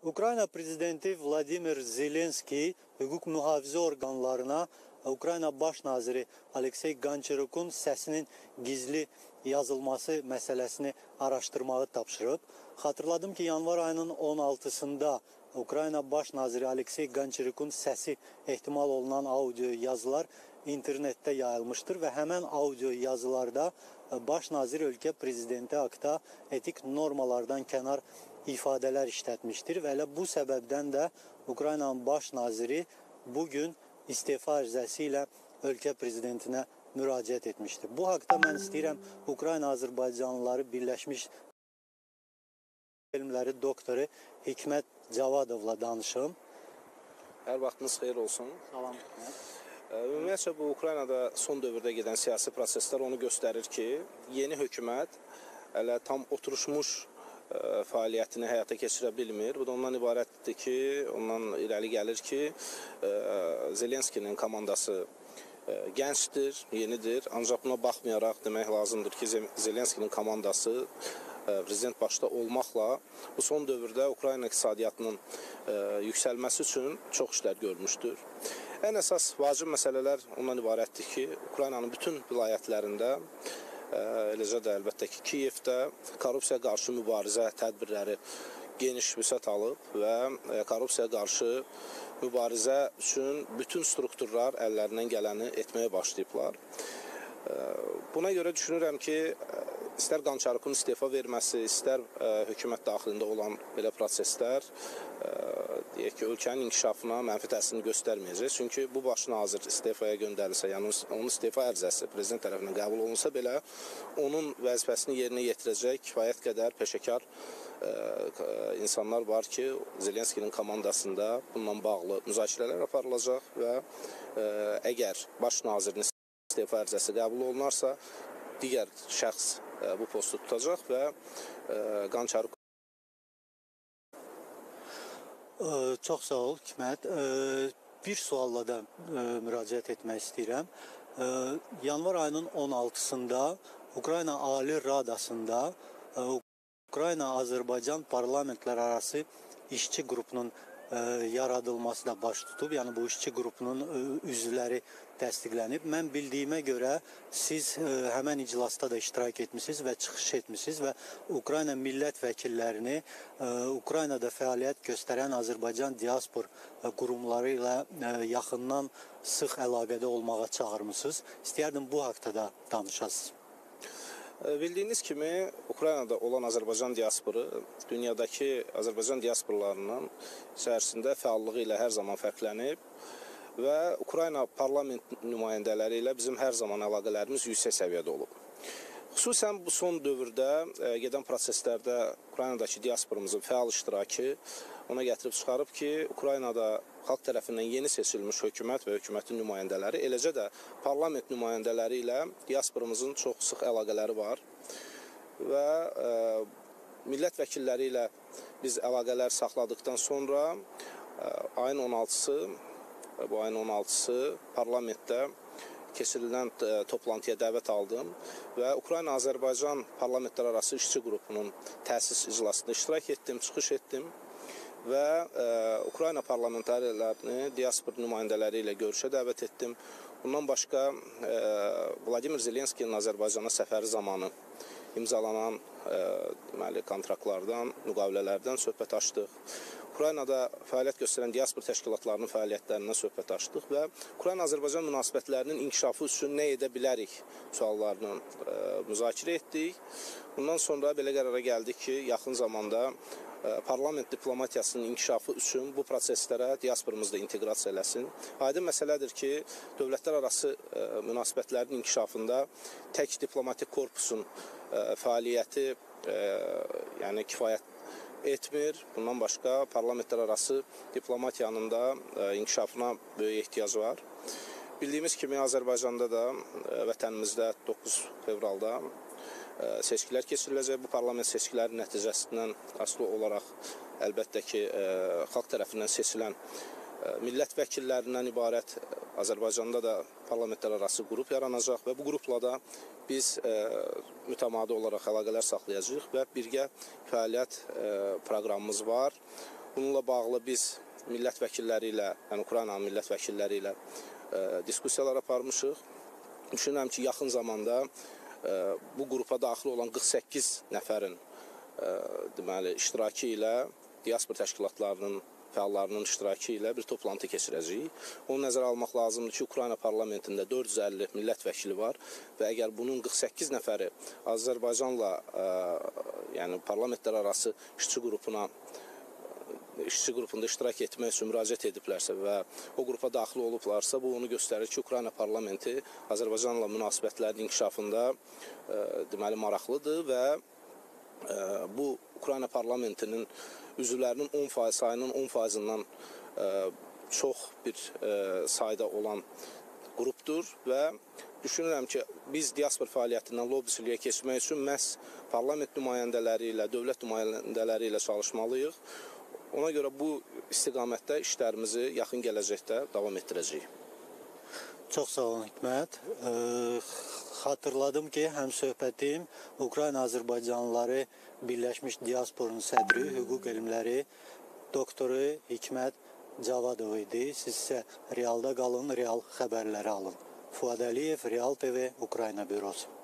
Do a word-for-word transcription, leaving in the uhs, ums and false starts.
Ukrayna prezidenti Vladimir Zelenski hüquq mühafizə orqanlarına Ukrayna Baş naziri Aleksey Gonçarukun səsinin gizli yazılması məsələsini araşdırmağı tapşırıb. Xatırladım ki, yanvar ayının on altısında Ukrayna Baş naziri Aleksey Gonçarukun səsi ehtimal olunan audio yazılar internetdə yayılmışdır və həmən audio yazılarda Baş nazir ölkə prezidenti haqda etik normalardan kənar ifadələr işlətmişdir və elə bu səbəbdən də Ukraynanın baş naziri bugün istefa ərizəsi ilə ölkə prezidentinə müraciət etmişdir. Bu haqda mən istəyirəm Ukrayna Azərbaycanlıları Birləşmiş Elmləri doktoru Hikmət Cavadovla danışım. Hər vaxtınız xeyir olsun. Salam Hikmət. Ümumiyyətlə, bu Ukraynada son dövrdə gedən siyasi proseslər onu göstərir ki, yeni hökumət hələ tam oturuşmuş fəaliyyətini həyata keçirə bilmir. Bu da ondan ibarətdir ki, ondan irəli gəlir ki, Zelenskinin komandası gəncdir, yenidir. Ancaq buna baxmayaraq demək lazımdır ki, Zelenskinin komandası prezident başda olmaqla bu son dövrdə Ukrayna iqtisadiyyatının yüksəlməsi üçün çox işlər görmüşdür. Ən əsas vacib məsələlər ondan ibarətdir ki, Ukraynanın bütün vilayətlərində, eləcə də əlbəttə ki, Kiyevdə korrupsiya qarşı mübarizə tədbirləri geniş vüsət alıb və korrupsiya qarşı mübarizə üçün bütün strukturlar əllərindən gələni etməyə başlayıblar. Buna görə düşünürəm ki, istər Gonçarukun istefa verməsi, istər hökumət daxilində olan belə proseslər deyək ki, ölkənin inkişafına mənfi təsirini göstərməyəcək. Çünki bu baş nazir istefaya göndərilsə, yəni onun istefa ərizəsi prezident tərəfindən qəbul olunsa belə, onun vəzifəsini yerinə yetirəcək kifayət qədər peşəkar insanlar var ki, Zelenskinin komandasında bununla bağlı müzakirələr aparılacaq və əgər baş nazirin istefa ərizəsi qəbul olunarsa, digər şəxs bu postu tutacaq və Gonçaruk. Çox sağ ol Hikmət. Bir sualla da müraciət etmək istəyirəm. Yanvar ayının on altısında Ukrayna Ali Radasında Ukrayna-Azərbaycan parlamentlər arası işçi qrupunun yaradılması da baş tutub. Yəni bu işçi qrupunun üzvləri təsdiqlənib. Mən bildiyimə görə siz həmən iclasda da iştirak etmişsiniz və çıxış etmişsiniz və Ukrayna millət vəkillərini Ukraynada fəaliyyət göstərən Azərbaycan diaspor qurumları ilə yaxından sıx əlaqədə olmağa çağırmışsınız. İstəyərdim bu haqda da danışasınız. Bildiyiniz kimi, Ukraynada olan Azərbaycan diasporu dünyadakı Azərbaycan diasporlarının içərisində fəallığı ilə hər zaman fərqlənib və Ukrayna parlament nümayəndələri ilə bizim hər zaman əlaqələrimiz yüksək səviyyədə olub. Xüsusən bu son dövrdə gedən proseslərdə Ukraynadakı diasporumuzun fəal iştirakı ona gətirib çıxarıb ki, Ukraynada xalq tərəfindən yeni seçilmiş hökumət və hökumətin nümayəndələri, eləcə də parlament nümayəndələri ilə diasporumuzun çox sıx əlaqələri var və e, millət vəkilləri ilə biz əlaqələr saxladıqdan sonra e, ayın on altısı, bu ayın on altısı parlamentdə keçirilən toplantıya dəvət aldım və Ukrayna-Azərbaycan parlamentlər arası işçi qrupunun təsis iclasında iştirak etdim, çıxış etdim və e, Ukrayna parlamentarilərini diaspor nümayəndələri ilə görüşə dəvət etdim. Bundan başqa e, Vladimir Zelenskinin Azərbaycana səfəri zamanı imzalanan e, deməli, kontraktlardan, müqavilələrdən söhbət açdıq. Ukraynada fəaliyyət göstərən diaspor təşkilatlarının fəaliyyətlərindən söhbət açdıq və Ukrayna-Azərbaycan münasibətlərinin inkişafı üçün nə edə bilərik suallarını e, müzakirə etdik. Bundan sonra belə qərara gəldik ki, yaxın zamanda parlament diplomatiyasının inkişafı üçün bu proseslərə diasporumuz da inteqrasiya eləsin. Aydın məsələdir ki, dövlətlər arası münasibətlərin inkişafında tək diplomatik korpusun fəaliyyəti yəni kifayət etmir. Bundan başqa parlamentlər arası diplomatiyanın da inkişafına böyük ehtiyac var. Bildiyimiz kimi Azərbaycanda da vətənimizdə doqquz fevralda seçkilər keçiriləcək. Bu parlament seçkiləri nəticəsindən asılı olaraq əlbəttə ki, xalq tərəfindən seçilən millət vəkillərindən ibarət Azərbaycanda da parlamentlər arası qrup yaranacaq və bu qrupla da biz mütəmadi olaraq əlaqələr saxlayacağıq və birgə fəaliyyət proqramımız var. Bununla bağlı biz millət vəkilləri ilə, yəni Ukraynanın millət vəkilləri ilə e, diskussiyalar aparmışıq. Düşünürəm ki, yaxın zamanda e, bu qrupa daxil olan qırx səkkiz nəfərin e, deməli, iştirakı ilə diaspor təşkilatlarının fəallarının iştirakı ilə bir toplantı keçirəcəyik. Onu nəzərə almaq lazımdır ki, Ukrayna parlamentində dörd yüz əlli millət vəkili var və əgər bunun qırx səkkiz nəfəri Azərbaycanla ə, yəni parlamentlər arası işçi qrupuna işçi qrupunda iştirak etmək üçün müraciət ediblərsə və o qrupa daxil olublarsa, bu onu göstərir ki, Ukrayna parlamenti Azərbaycanla münasibətlərin inkişafında ə, deməli maraqlıdır və ə, bu Ukrayna parlamentinin üzvlərinin on faiz sayının on faizindən ə, çox bir ə, sayda olan qrupdur və düşünürəm ki, biz diaspor fəaliyyətindən lobbisiliyə keçmək üçün məhz parlament nümayəndələri ilə, dövlət nümayəndələri ilə çalışmalıyıq. Ona görə bu istiqamətdə işlərimizi yaxın gələcəkdə davam etdirəcəyik. Çox sağ olun Hikmət. Ə, xatırladım ki, həm söhbətim Ukrayna Azərbaycanlıları Birləşmiş Diasporun sədri, hüquq elmləri doktoru Hikmət Cavadov idi. Siz isə realda qalın, real xəbərləri alın. Fuad Əliyev, Real T V, Ukrayna bürosu.